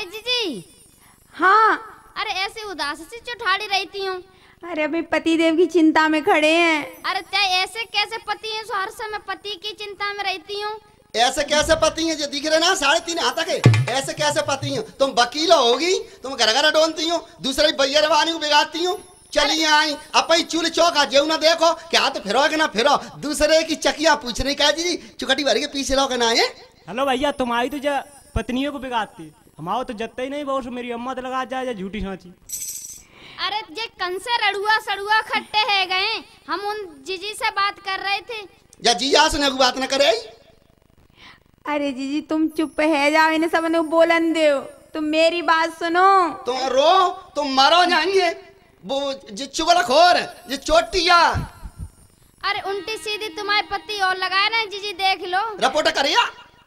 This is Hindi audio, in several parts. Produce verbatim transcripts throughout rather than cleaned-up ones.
जीजी। हाँ। अरे ऐसे उदास सी चौठाड़ी रहती हूँ। अरे अभी पति देव की चिंता में खड़े हैं। अरे चाहे ऐसे कैसे पति हैं, हर समय पति की चिंता में रहती हूँ। ऐसे कैसे पति हैं जो दिख रहे ना साढ़े तीन हाथ के, ऐसे कैसे पति हैं? तुम वकील होगी, तुम घर घर डोलती हो, दूसरे भैया वानी को बिगाड़ती हो। चलिए आई अपनी चूल चौका जेऊ ना देखो क्या तो फिरो के ना फिरो, दूसरे की चकिया पूछ रही क्या जी चुकटी भर के पीछे लो के ना है। हेलो भैया, तुम्हारी तो जा पत्नियों को बिगाड़ती, हमारा तो जत्ता ही नहीं बहुत, मेरी अम्मा तो लगा जाए झूठी सांची। अरे ये कन से रड़ुआ सड़ुआ खट्टे है गए, हम उन जीजी से बात कर रहे थे। या जीजा सुने को बात न करे। अरे जीजी तुम चुप है जाओ, इन्हें सब ने बोलन दो, तुम मेरी बात सुनो। तुम रो तुम मरो जाएंगे, वो जो चुगल खोर जो चोटिया। अरे उल्टी सीधी तुम्हारे पति और लगाए ना जीजी, देख लो रिपोर्ट करिया।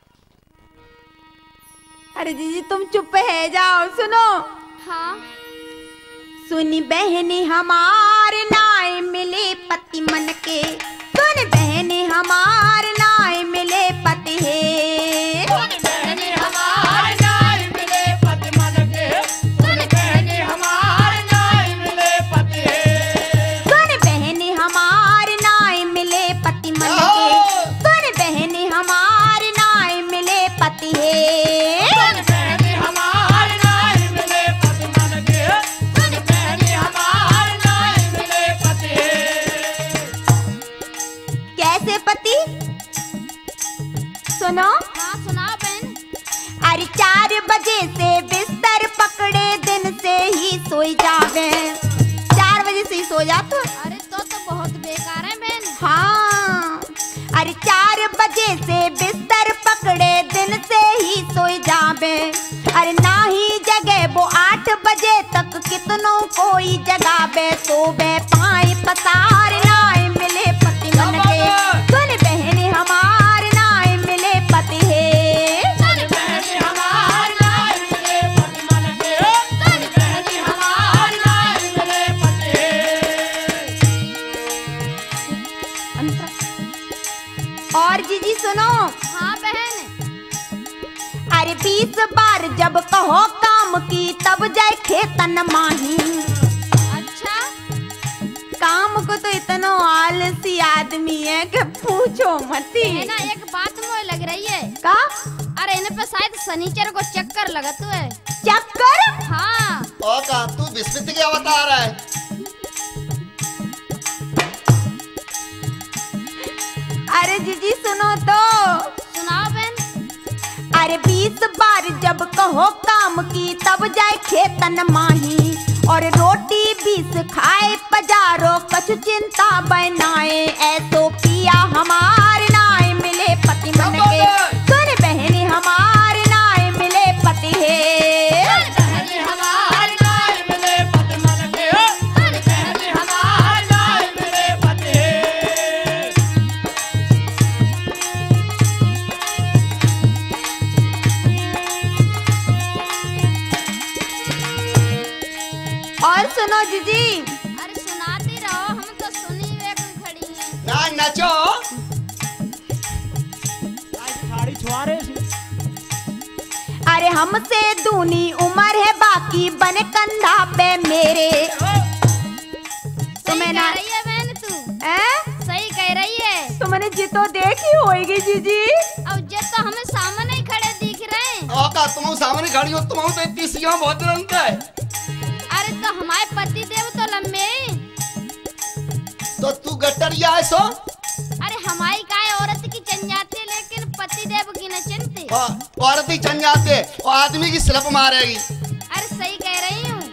अरे जीजी तुम चुप है जाओ, सुनो। हाँ सुनी बहनी हमार नाय मिले पति मन के, सुन बहनी हमार नाय मिले पति है। सुन बहनी हमार नाय मिले पति मन के, सुन बहनी हमार नाय मिले पति है। सुन बहनी हमार नाय मिले पति मन के, सुन बहनी हमार नाय मिले पति है। पति सुनो। हाँ सुनाओ बहन। अरे चार बजे से बिस्तर पकड़े दिन से ही सोई जावे, चार बजे से ही सो जाते। अरे तो तो बहुत बेकार है बहन। हाँ अरे चार बजे से बिस्तर पकड़े दिन से ही सोई जावे, अरे ना ही जगे वो आठ बजे तक कितनों कोई जगावे, सोवे पाए पसार नाय मिले पति मन के, सुन बहनी हमार नाय मिले पति है। सुन बहनी हमार नाय मिले पति मन के, सुन बहनी हमार नाय मिले पति है। और जीजी सुनो। हाँ बहन। अरे बीस बार जब कहो काम की तब जाए खेतन माही। अच्छा काम को तो इतना आलसी आदमी है कि पूछो मती। है ना, एक बात मुझे लग रही है। का? अरे इन्हें पे शायद शनिचर को चक्कर लगत है। चक्कर? हाँ। ओ का तू विस्मित क्या बता रहा है? अरे जीजी सुनो तो। सुनाओ बहन। अरे बीस बार जब कहो काम की तब जाए खेतन माही, और रोटी बीस खाए पजारो कछु चिंता बनाए, ऐसो पिया हमार नाय मिले पति मन के, सुन बहनी हमार नाय मिले पति है। सुन बहनी हमार नाय मिले पति मन के, सुन बहनी हमार नाय मिले पति है। और सुनो जीजी। अरे सुनाती रहो, हम तो सुनी हुए कोई खड़ी हैं। ना नचो। साड़ी छुआरे। अरे हमसे दूनी उम्र है बाकी बने कंधा पे मेरे। सही कह रही है बहन तू। हैं? सही कह रही है। तो मैंने जी तो देखी होगी जीजी। अब जे तो हमें सामने ही खड़े दिख रहे हैं। ओ का तुम सामने खड़ी हो, तुम तो इतनी सिया बहुत रंग है। अरे तो हमारे पति देव तो लंबे हैं। तो तू गट्टरिया है सो। अरे हमारी काय औरत की चन जाती है, लेकिन पति देव की न चलती। औरत ही चन जाते और आदमी की स्लप मारेगी। अरे सही कह रही हूँ।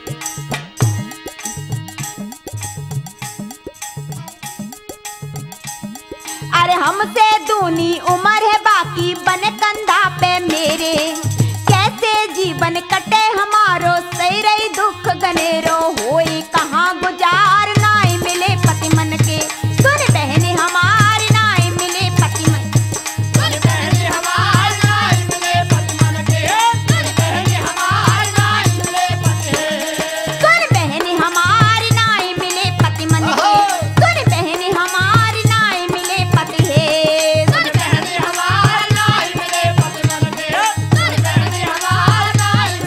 अरे हमसे दूनी उम्र है बाकी बने कंधा पे मेरे, कैसे जीवन कटे हमारो सही रही दुख गनेरो, होई कहाँ गुजार नाय मिले पति मन के, सुन बहनी हमार नाय मिले पति मन, सुन बहनी हमार नाय मिले पति मन के, सुन बहनी हमार नाय मिले पति है। सुन बहनी हमार नाय मिले पति मन के, सुन बहनी हमार नाय मिले पति है। सुन बहनी हमार नाय मिले पति मन के, सुन बहनी हमार नाय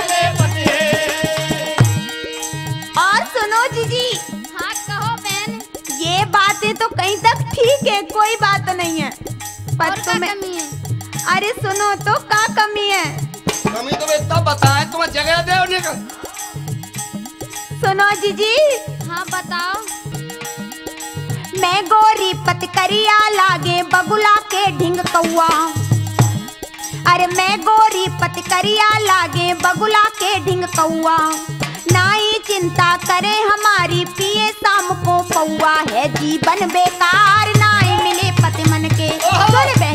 कोई बात नहीं है। और पर क्या तुम्हें कमी है? अरे सुनो तो का कमी है। कमी तो इतना बताए तुम्हें जगह दे उन्हें का। सुनो जीजी, हाँ बताओ। मैं गोरी पतकरिया लागे बगुला के ढिंग कौआ। अरे मैं गोरी पतकरिया लागे बगुला के ढिंग कौआ। नाई चिंता करे हमारी पिए शाम को पौआ। है जीवन बेकार नाई मिले पति मन के। सुन बे